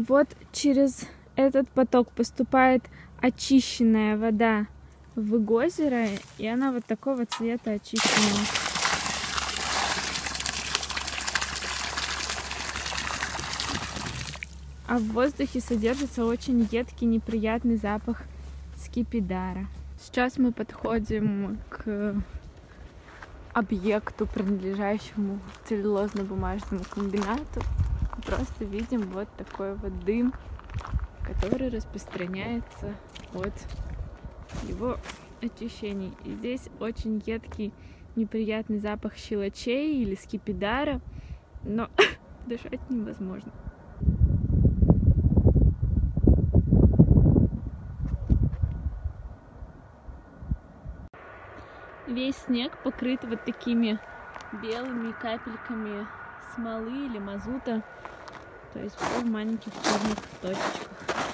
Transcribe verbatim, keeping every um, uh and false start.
Вот через этот поток поступает очищенная вода в озеро, и она вот такого цвета очищенного. А в воздухе содержится очень едкий, неприятный запах скипидара. Сейчас мы подходим к объекту, принадлежащему целлюлозно-бумажному комбинату. Просто видим вот такой вот дым, который распространяется от его очищений. И здесь очень едкий, неприятный запах щелочей или скипидара, но дышать невозможно. Весь снег покрыт вот такими белыми капельками смолы или мазута, то есть все в маленьких черных точечках.